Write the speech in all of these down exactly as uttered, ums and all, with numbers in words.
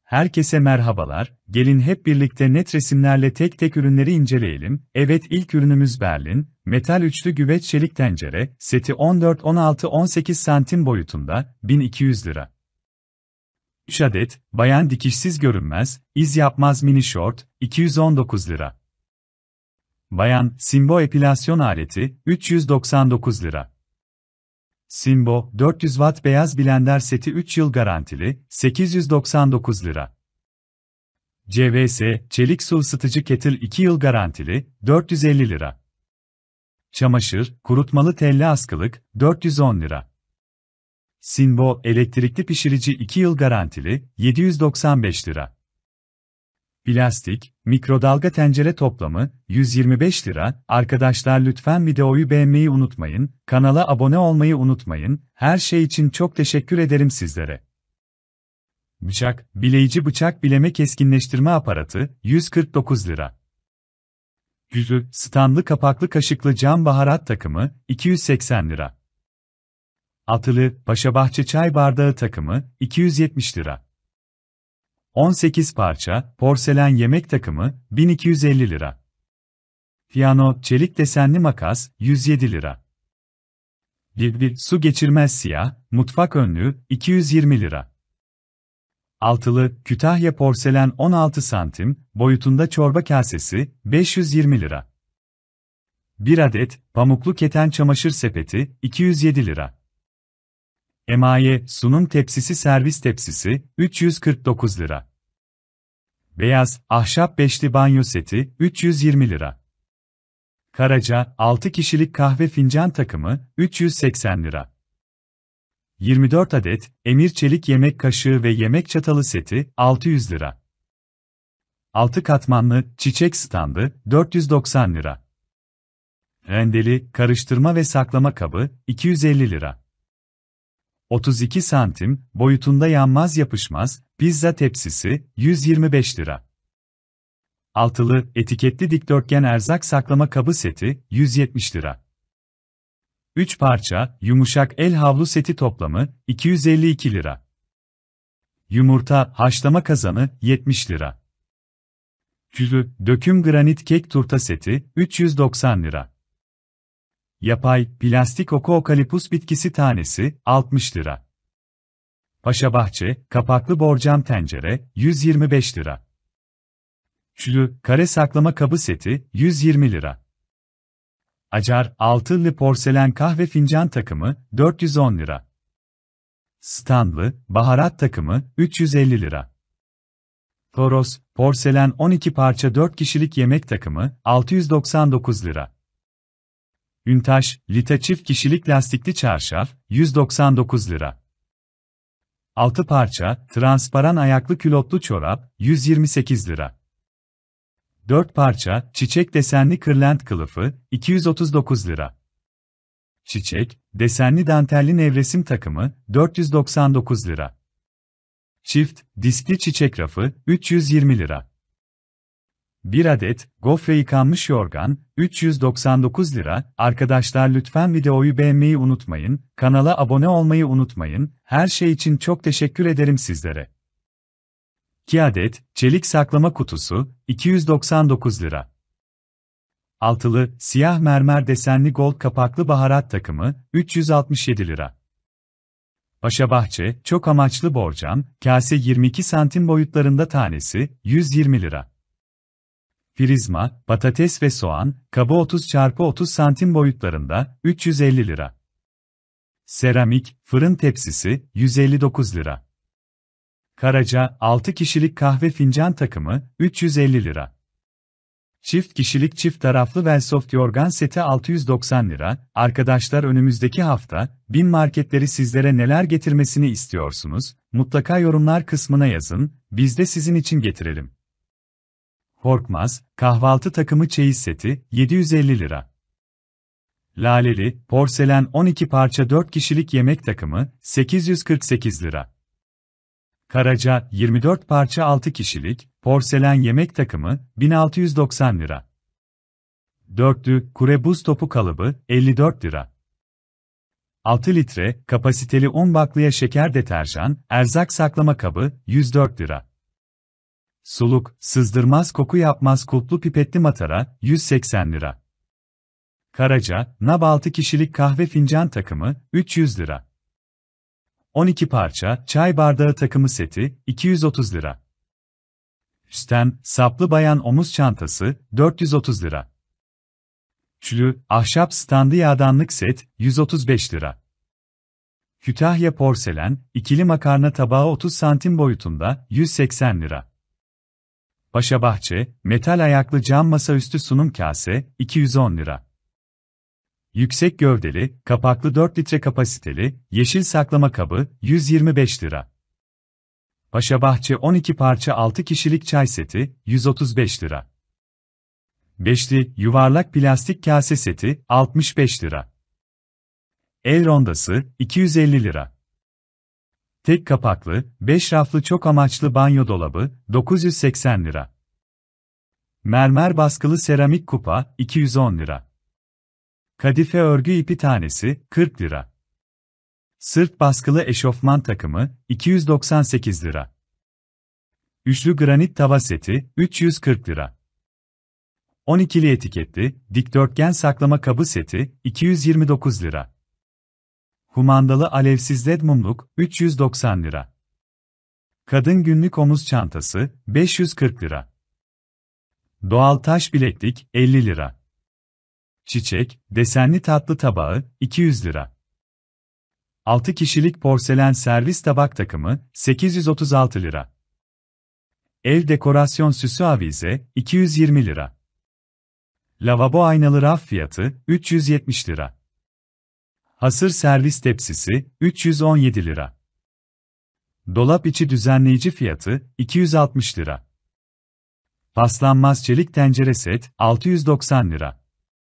Herkese merhabalar, gelin hep birlikte net resimlerle tek tek ürünleri inceleyelim. Evet, ilk ürünümüz Berlin, metal üçlü güveç çelik tencere, seti on dört, on altı, on sekiz santim boyutunda, bin iki yüz lira. üç adet, bayan dikişsiz görünmez, iz yapmaz mini short, iki yüz on dokuz lira. Bayan, Simbo epilasyon aleti, üç yüz doksan dokuz lira. Simbo, dört yüz watt beyaz blender seti üç yıl garantili, sekiz yüz doksan dokuz lira. C V S, çelik su ısıtıcı kettle iki yıl garantili, dört yüz elli lira. Çamaşır, kurutmalı telli askılık, dört yüz on lira. Simbo, elektrikli pişirici iki yıl garantili, yedi yüz doksan beş lira. Plastik, mikrodalga tencere toplamı, yüz yirmi beş lira. Arkadaşlar lütfen videoyu beğenmeyi unutmayın, kanala abone olmayı unutmayın, her şey için çok teşekkür ederim sizlere. Bıçak, bileyici bıçak bileme keskinleştirme aparatı, yüz kırk dokuz lira. Yüzü, standlı kapaklı kaşıklı cam baharat takımı, iki yüz seksen lira. Altılı, Paşabahçe çay bardağı takımı, iki yüz yetmiş lira. on sekiz parça, porselen yemek takımı, bin iki yüz elli lira. Piyano, çelik desenli makas, yüz yedi lira. Bir bir su geçirmez siyah, mutfak önlüğü, iki yüz yirmi lira. Altılı, Kütahya porselen on altı santim, boyutunda çorba kasesi, beş yüz yirmi lira. bir adet, pamuklu keten çamaşır sepeti, iki yüz yedi lira. Emaye, sunum tepsisi servis tepsisi, üç yüz kırk dokuz lira. Beyaz, ahşap beşli banyo seti, üç yüz yirmi lira. Karaca, altı kişilik kahve fincan takımı, üç yüz seksen lira. yirmi dört adet, Emir çelik yemek kaşığı ve yemek çatalı seti, altı yüz lira. altı katmanlı, çiçek standı, dört yüz doksan lira. Rendeli, karıştırma ve saklama kabı, iki yüz elli lira. otuz iki santim, boyutunda yanmaz yapışmaz, pizza tepsisi, yüz yirmi beş lira. Altılı, etiketli dikdörtgen erzak saklama kabı seti, yüz yetmiş lira. üç parça, yumuşak el havlu seti toplamı, iki yüz elli iki lira. Yumurta, haşlama kazanı, yetmiş lira. Külü, döküm granit kek turta seti, üç yüz doksan lira. Yapay, plastik oku okalipus bitkisi tanesi, altmış lira. Paşabahçe, kapaklı borcam tencere, yüz yirmi beş lira. Üçlü, kare saklama kabı seti, yüz yirmi lira. Acar, altılı porselen kahve fincan takımı, dört yüz on lira. Standlı, baharat takımı, üç yüz elli lira. Toros, porselen on iki parça dört kişilik yemek takımı, altı yüz doksan dokuz lira. Üntaş, Lita çift kişilik lastikli çarşaf, yüz doksan dokuz lira. altı parça, transparan ayaklı külotlu çorap, yüz yirmi sekiz lira. dört parça, çiçek desenli kırlent kılıfı, iki yüz otuz dokuz lira. Çiçek, desenli dantelli nevresim takımı, dört yüz doksan dokuz lira. Çift, diskli çiçek rafı, üç yüz yirmi lira. bir adet, gofre yıkanmış yorgan, üç yüz doksan dokuz lira. Arkadaşlar lütfen videoyu beğenmeyi unutmayın, kanala abone olmayı unutmayın, her şey için çok teşekkür ederim sizlere. iki adet, çelik saklama kutusu, iki yüz doksan dokuz lira. Altılı, siyah mermer desenli gold kapaklı baharat takımı, üç yüz altmış yedi lira. Paşabahçe, çok amaçlı borcam, kase yirmi iki santim boyutlarında tanesi, yüz yirmi lira. Prizma, patates ve soğan, kabı otuz çarpı otuz santim boyutlarında, üç yüz elli lira. Seramik, fırın tepsisi, yüz elli dokuz lira. Karaca, altı kişilik kahve fincan takımı, üç yüz elli lira. Çift kişilik çift taraflı Velsoft yorgan seti altı yüz doksan lira. Arkadaşlar önümüzdeki hafta, BİM marketleri sizlere neler getirmesini istiyorsunuz? Mutlaka yorumlar kısmına yazın, biz de sizin için getirelim. Korkmaz, kahvaltı takımı çeyiz seti, yedi yüz elli lira. Laleli, porselen on iki parça dört kişilik yemek takımı, sekiz yüz kırk sekiz lira. Karaca, yirmi dört parça altı kişilik, porselen yemek takımı, bin altı yüz doksan lira. Dörtlü, kure buz topu kalıbı, elli dört lira. altı litre, kapasiteli un baklıya şeker deterjan, erzak saklama kabı, yüz dört lira. Suluk, sızdırmaz koku yapmaz kulplu pipetli matara, yüz seksen lira. Karaca, Nab altı kişilik kahve fincan takımı, üç yüz lira. on iki parça, çay bardağı takımı seti, iki yüz otuz lira. Üstten, saplı bayan omuz çantası, dört yüz otuz lira. Üçlü, ahşap standı yağdanlık set, yüz otuz beş lira. Kütahya porselen, ikili makarna tabağı otuz santim boyutunda, yüz seksen lira. Paşabahçe, metal ayaklı cam masaüstü sunum kase, iki yüz on lira. Yüksek gövdeli, kapaklı dört litre kapasiteli, yeşil saklama kabı, yüz yirmi beş lira. Paşabahçe on iki parça altı kişilik çay seti, yüz otuz beş lira. Beşli, yuvarlak plastik kase seti, altmış beş lira. El rondası, iki yüz elli lira. Tek kapaklı, beş raflı çok amaçlı banyo dolabı, dokuz yüz seksen lira. Mermer baskılı seramik kupa, iki yüz on lira. Kadife örgü ipi tanesi, kırk lira. Sırt baskılı eşofman takımı, iki yüz doksan sekiz lira. Üçlü granit tava seti, üç yüz kırk lira. on ikili etiketli, dikdörtgen saklama kabı seti, iki yüz yirmi dokuz lira. Kumandalı alevsiz led mumluk, üç yüz doksan lira. Kadın günlük omuz çantası, beş yüz kırk lira. Doğal taş bileklik, elli lira. Çiçek, desenli tatlı tabağı, iki yüz lira. altı kişilik porselen servis tabak takımı, sekiz yüz otuz altı lira. Ev dekorasyon süsü avize, iki yüz yirmi lira. Lavabo aynalı raf fiyatı, üç yüz yetmiş lira. Hasır servis tepsisi, üç yüz on yedi lira. Dolap içi düzenleyici fiyatı, iki yüz altmış lira. Paslanmaz çelik tencere set, altı yüz doksan lira.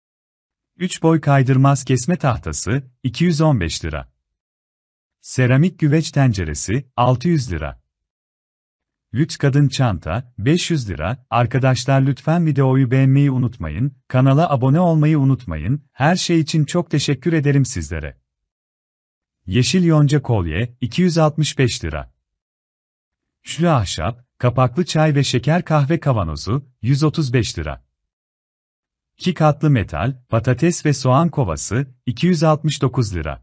üç boy kaydırmaz kesme tahtası, iki yüz on beş lira. Seramik güveç tenceresi, altı yüz lira. Lüks kadın çanta, beş yüz lira. Arkadaşlar lütfen videoyu beğenmeyi unutmayın, kanala abone olmayı unutmayın, her şey için çok teşekkür ederim sizlere. Yeşil yonca kolye, iki yüz altmış beş lira. Üçlü ahşap, kapaklı çay ve şeker kahve kavanozu, yüz otuz beş lira. iki katlı metal, patates ve soğan kovası, iki yüz altmış dokuz lira.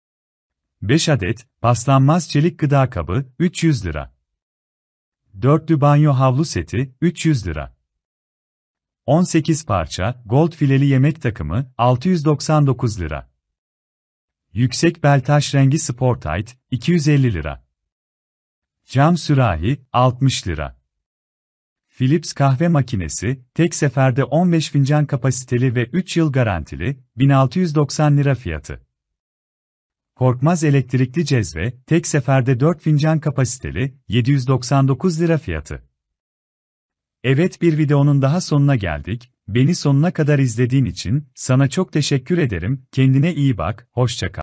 beş adet, paslanmaz çelik gıda kabı, üç yüz lira. Dörtlü banyo havlu seti, üç yüz lira. on sekiz parça, gold fileli yemek takımı, altı yüz doksan dokuz lira. Yüksek beltaş rengi spor tight, iki yüz elli lira. Cam sürahi, altmış lira. Philips kahve makinesi, tek seferde on beş fincan kapasiteli ve üç yıl garantili, bin altı yüz doksan lira fiyatı. Korkmaz elektrikli cezve, tek seferde dört fincan kapasiteli, yedi yüz doksan dokuz lira fiyatı. Evet, bir videonun daha sonuna geldik. Beni sonuna kadar izlediğin için sana çok teşekkür ederim. Kendine iyi bak, hoşça kal.